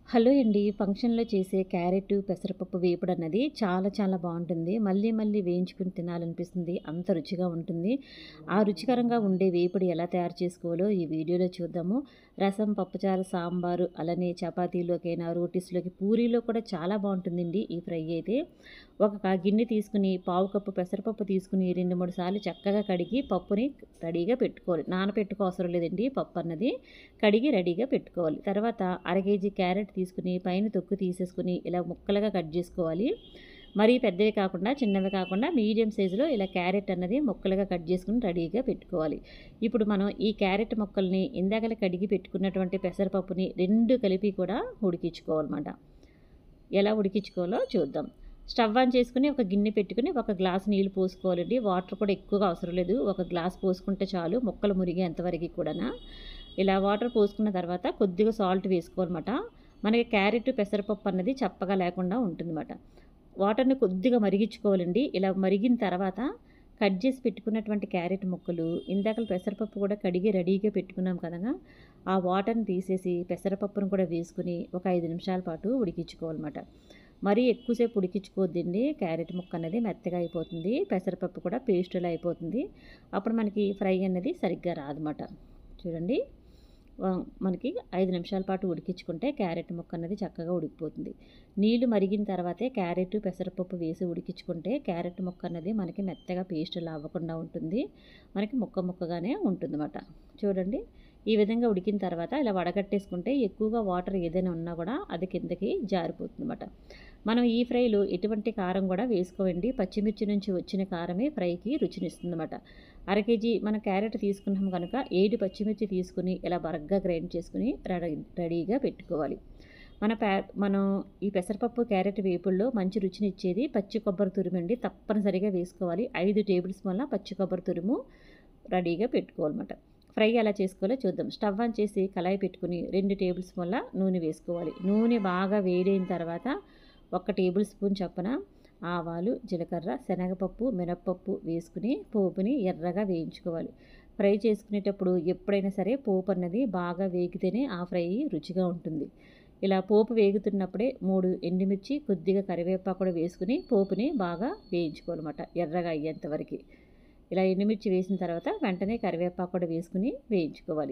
Hello అండి. ఫంక్షన్‌లో చేసే క్యారెట్, పెసరపప్పు వేపుడన్నది చాలా చాలా బావుంటుంది. మళ్ళీ మళ్ళీ వేయించుకొని తినాలనిపిస్తుంది. అంత రుచిగా ఉంటుంది. ఆ రుచికరంగా ఉండే వేపుడు ఎలా తయారు చేసుకోవాలో ఈ వీడియోలో చూద్దాము. రసం, పప్పుచారు, సాంబారు అలానే చపాతీలోకైనా, రోటీస్‌లోకి, పూరీలో కూడా చాలా బావుంటుందండి ఈ ఫ్రై అయితే. ఒక గిన్నె తీసుకుని, పావు కప్పు పెసరపప్పు తీసుకుని 2, 3 సార్లు చక్కగా కడిగి పప్పుని రెడీగా పెట్టుకోవాలి. నానపెట్టుకోవసరం లేదండి పప్పన్నది. కడిగి రెడీగా పెట్టుకోవాలి. తర్వాత అర కేజీ క్యారెట్ తీసుకుని పైన తొక్కు తీసేసుకుని ఇలా ముక్కలుగా కట్ చేసుకోవాలి. మరీ పెద్దవి కాకుండా, చిన్నవి కాకుండా మీడియం సైజులో ఇలా క్యారెట్ అన్నది ముక్కలుగా కట్ చేసుకుని రెడీగా పెట్టుకోవాలి. ఇప్పుడు మనం ఈ క్యారెట్ ముక్కల్ని ఇందాకల కడిగి పెట్టుకున్నటువంటి పెసరపప్పుని 2 కలిపి కూడా ఉడికించుకోవాలన్నమాట. ఎలా ఉడికించుకోవాలో చూద్దాం. స్టవ్ ఆన్ చేసుకుని ఒక గిన్నె పెట్టుకుని ఒక గ్లాస్ నీళ్లు పోసుకోవాలండి. వాటర్ కూడా ఎక్కువగా అవసరం లేదు. ఒక గ్లాస్ పోసుకుంటే చాలు ముక్కలు మురిగేంతవరకు కూడానా. ఇలా వాటర్ పోసుకున్న తర్వాత కొద్దిగా సాల్ట్ వేసుకోవాలన్నమాట. మనకి క్యారెట్, పెసరపప్పు అన్నది చప్పగా లేకుండా ఉంటుందన్నమాట. వాటర్‌ని కొద్దిగా మరిగించుకోవాలండి. ఇలా మరిగిన తర్వాత కట్ చేసి పెట్టుకున్నటువంటి క్యారెట్ ముక్కలు, ఇందాకల పెసరపప్పు కూడా కడిగి రెడీగా పెట్టుకున్నాం కదా! ఆ వాటర్‌ని తీసేసి పెసరపప్పును కూడా వేసుకుని ఒక 5 నిమిషాల పాటు ఉడికించుకోవాలన్నమాట. మరీ ఎక్కువసేపు ఉడికించుకోవద్దండి. క్యారెట్ ముక్క అనేది మెత్తగా అయిపోతుంది. పెసరపప్పు కూడా పేస్టులా అయిపోతుంది. అప్పుడు మనకి ఫ్రై అనేది సరిగ్గా రాదన్నమాట. చూడండి. మనకి 5 నిమిషాల పాటు ఉడికించుకుంటే క్యారెట్ ముక్క అన్నది చక్కగా ఉడికిపోతుంది. నీళ్లు మరిగిన తర్వాతే క్యారెట్, పెసరపప్పు వేసి ఉడికించుకుంటే క్యారెట్ ముక్క అన్నది మనకి మెత్తగా పేస్టులా అవ్వకుండా ఉంటుంది. మనకి ముక్క ముక్కగానే ఉంటుందన్నమాట. చూడండి. ఈ విధంగా ఉడికిన తర్వాత ఇలా వడగట్టేసుకుంటే ఎక్కువగా వాటర్ ఏదైనా ఉన్నా కూడా అది కిందకి జారిపోతుందన్నమాట. మనం ఈ ఫ్రైలో ఎటువంటి కారం కూడా వేసుకోవండి. పచ్చిమిర్చి నుంచి వచ్చిన కారమే ఫ్రైకి రుచినిస్తుందన్నమాట. అర కేజీ మనం క్యారెట్ తీసుకున్నాం కనుక 7 పచ్చిమిర్చి తీసుకుని ఇలా బరగ్గా గ్రైండ్ చేసుకుని రెడీగా పెట్టుకోవాలి. మనం ఈ పెసరపప్పు, క్యారెట్ వేపుల్లో మంచి రుచినిచ్చేది పచ్చి కొబ్బరి తురుమండి. తప్పనిసరిగా వేసుకోవాలి. 5 టేబుల్ స్పూన్ల పచ్చి కొబ్బరి తురుము రెడీగా పెట్టుకోవాలన్నమాట. ఫ్రై ఎలా చేసుకోవాలో చూద్దాం. స్టవ్ ఆన్ చేసి కళాయి పెట్టుకుని 2 టేబుల్ స్పూన్ల నూనె వేసుకోవాలి. నూనె బాగా వేడైన తర్వాత 1 టేబుల్ స్పూన్ చొప్పున ఆవాలు, జీలకర్ర, శనగపప్పు, మినప్పప్పు వేసుకుని పోపుని ఎర్రగా వేయించుకోవాలి. ఫ్రై చేసుకునేటప్పుడు ఎప్పుడైనా సరే పోపు అన్నది బాగా వేగితేనే ఆ ఫ్రై రుచిగా ఉంటుంది. ఇలా పోపు వేగుతున్నప్పుడే 3 ఎండుమిర్చి, కొద్దిగా కరివేపాకు కూడా వేసుకుని పోపుని బాగా వేయించుకోవాలన్నమాట ఎర్రగా అయ్యేంతవరకు. ఇలా ఎండుమిర్చి వేసిన తర్వాత వెంటనే కరివేపాకు కూడా వేసుకుని వేయించుకోవాలి.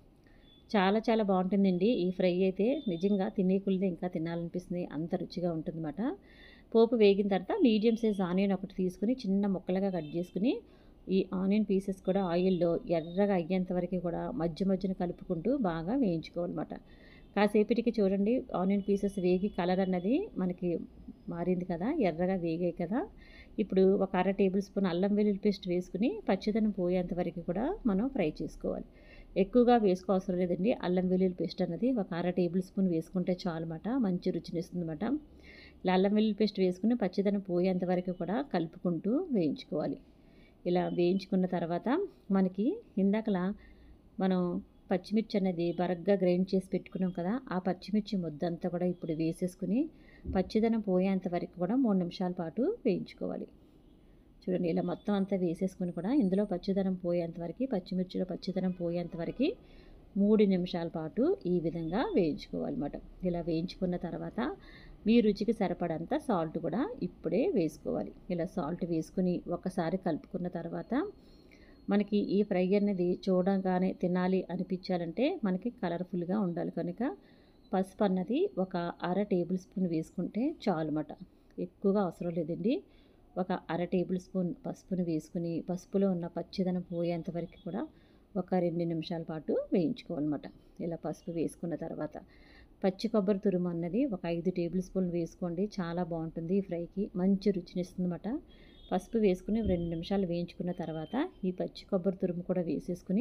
చాలా చాలా బాగుంటుందండి ఈ ఫ్రై అయితే. నిజంగా తినే కొలది ఇంకా తినాలనిపిస్తుంది. అంత రుచిగా ఉంటుందన్నమాట. పోపు వేగిన తర్వాత మీడియం సైజ్ ఆనియన్ ఒకటి తీసుకుని చిన్న ముక్కలుగా కట్ చేసుకుని ఈ ఆనియన్ పీసెస్ కూడా ఆయిల్లో ఎర్రగా అయ్యేంత వరకు కూడా మధ్య మధ్యన కలుపుకుంటూ బాగా వేయించుకోవాలన్నమాట. కాసేపటికి చూడండి ఆనియన్ పీసెస్ వేగి కలర్ అన్నది మనకి మారింది కదా, ఎర్రగా వేగాయి కదా. ఇప్పుడు ఒక అర టేబుల్ స్పూన్ అల్లం వెల్లుల్లి పేస్ట్ వేసుకుని పచ్చిదనం పోయేంత వరకు కూడా మనం ఫ్రై చేసుకోవాలి. ఎక్కువగా వేసుకోవసరం లేదండి. అల్లం వెల్లుల్లి పేస్ట్ అన్నది ఒక అర టేబుల్ స్పూన్ వేసుకుంటే చాలన్నమాట. మంచి రుచినిస్తుందన్నమాట. ఇలా అల్లం వెల్లుల్లి పేస్ట్ వేసుకుని పచ్చిదనం పోయేంత వరకు కూడా కలుపుకుంటూ వేయించుకోవాలి. ఇలా వేయించుకున్న తర్వాత మనకి ఇందాకలా మనం పచ్చిమిర్చి అనేది బరగ్గా గ్రైండ్ చేసి పెట్టుకున్నాం కదా, ఆ పచ్చిమిర్చి ముద్దంతా కూడా ఇప్పుడు వేసేసుకుని పచ్చిదనం పోయేంత వరకు కూడా 3 నిమిషాల పాటు వేయించుకోవాలి. చూడండి ఇలా మొత్తం అంతా వేసేసుకుని కూడా ఇందులో పచ్చిదనం పోయేంత వరకు, పచ్చిమిర్చిలో పచ్చిదనం పోయేంత వరకు 3 నిమిషాల పాటు ఈ విధంగా వేయించుకోవాలన్నమాట. ఇలా వేయించుకున్న తర్వాత మీ రుచికి సరిపడంత సాల్ట్ కూడా ఇప్పుడే వేసుకోవాలి. ఇలా సాల్ట్ వేసుకుని ఒకసారి కలుపుకున్న తర్వాత మనకి ఈ ఫ్రై అనేది చూడగానే తినాలి అనిపించాలంటే మనకి కలర్ఫుల్గా ఉండాలి కనుక పసుపు అన్నది ఒక అర టేబుల్ స్పూన్ వేసుకుంటే చాలన్నమాట. ఎక్కువగా అవసరం లేదండి. ఒక అర టేబుల్ స్పూన్ పసుపుని వేసుకుని పసుపులో ఉన్న పచ్చిదనం పోయేంత వరకు కూడా ఒక 2 నిమిషాల పాటు వేయించుకోవాలన్నమాట. ఇలా పసుపు వేసుకున్న తర్వాత పచ్చి కొబ్బరి తురుము అన్నది ఒక 5 టేబుల్ స్పూన్లు వేసుకోండి. చాలా బాగుంటుంది ఈ ఫ్రైకి. మంచి రుచినిస్తుందన్నమాట. పసుపు వేసుకుని 2 నిమిషాలు వేయించుకున్న తర్వాత ఈ పచ్చి కొబ్బరి తురుము కూడా వేసేసుకుని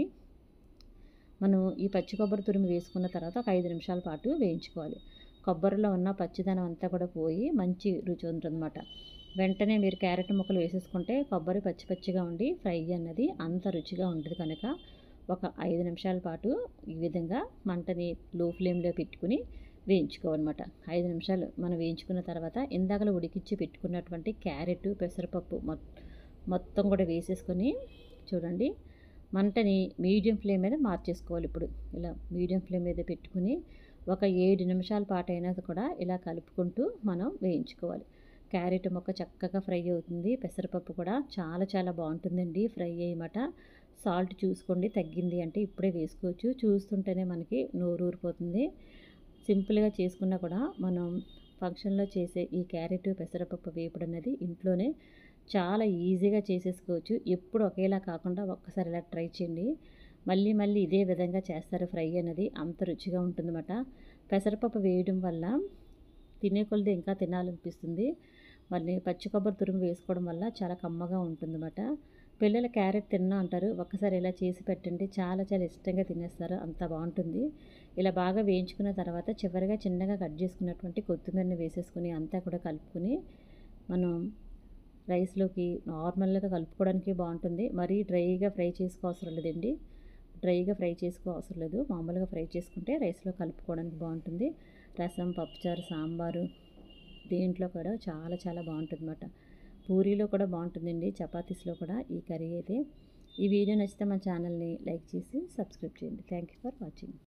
మనం ఈ పచ్చి కొబ్బరి తురుము వేసుకున్న తర్వాత ఒక 5 నిమిషాల పాటు వేయించుకోవాలి. కొబ్బరిలో ఉన్న పచ్చిదనం అంతా కూడా పోయి మంచి రుచి ఉంటుందన్నమాట. వెంటనే మీరు క్యారెట్ ముక్కలు వేసేసుకుంటే కొబ్బరి పచ్చి పచ్చిగా ఉండి ఫ్రై అన్నది అంత రుచిగా ఉంటుంది కనుక ఒక 5 నిమిషాల పాటు ఈ విధంగా మంటని లో ఫ్లేమ్లో పెట్టుకుని వేయించుకోవాలన్నమాట. 5 నిమిషాలు మనం వేయించుకున్న తర్వాత ఇందాకలో ఉడికించి పెట్టుకున్నటువంటి క్యారెట్, పెసరపప్పు మొత్తం కూడా వేసేసుకొని చూడండి మంటని మీడియం ఫ్లేమ్ మీద మార్చేసుకోవాలి. ఇప్పుడు ఇలా మీడియం ఫ్లేమ్ మీద పెట్టుకుని ఒక 7 నిమిషాల పాటైనా కూడా ఇలా కలుపుకుంటూ మనం వేయించుకోవాలి. క్యారెట్ ముక్క చక్కగా ఫ్రై అవుతుంది. పెసరపప్పు కూడా చాలా చాలా బావుంటుందండి ఫ్రై అయ్యమాట. సాల్ట్ చూసుకోండి, తగ్గింది అంటే ఇప్పుడే వేసుకోవచ్చు. చూస్తుంటేనే మనకి నోరూరిపోతుంది. సింపుల్‌గా చేసుకున్నా కూడా మనం ఫంక్షన్‌లో చేసే ఈ క్యారెట్, పెసరపప్పు వేపుడన్నది ఇంట్లోనే చాలా ఈజీగా చేసేసుకోవచ్చు. ఎప్పుడు ఒకేలా కాకుండా ఒక్కసారి ఇలా ట్రై చేయండి. మళ్ళీ మళ్ళీ ఇదే విధంగా చేస్తారు ఫ్రై అనేది. అంత రుచిగా ఉంటుందన్నమాట. పెసరపప్పు వేయడం వల్ల తినే కొలది ఇంకా తినాలనిపిస్తుంది. మళ్ళీ పచ్చి కొబ్బరి తురుము వేసుకోవడం వల్ల చాలా కమ్మగా ఉంటుందన్నమాట. పిల్లలు క్యారెట్ తినను అంటారు. ఒక్కసారి ఇలా చేసి పెట్టండి. చాలా చాలా ఇష్టంగా తినేస్తారు. అంత బావుంటుంది. ఇలా బాగా వేయించుకున్న తర్వాత చివరగా చిన్నగా కట్ చేసుకున్నటువంటి కొత్తిమీరని వేసేసుకొని అంతా కూడా కలుపుకొని మనం రైస్‌లోకి నార్మల్‌గా కలుపుకోవడానికి బావుంటుంది. మరీ డ్రైగా ఫ్రై చేసుకోవసరం లేదండి. డ్రైగా ఫ్రై చేసుకోవసరం లేదు. మామూలుగా ఫ్రై చేసుకుంటే రైస్‌లో కలుపుకోవడానికి బావుంటుంది. రసం, పప్పుచారు, సాంబారు దేంట్లో కూడా చాలా చాలా బావుంటుందన్నమాట. పూరీలో కూడా బావుంటుందండి. చపాతీస్‌లో కూడా ఈ కర్రీ అయితే. ఈ వీడియో నచ్చితే మన ఛానల్‌ని లైక్ చేసి సబ్స్క్రైబ్ చేయండి. Thank you for watching.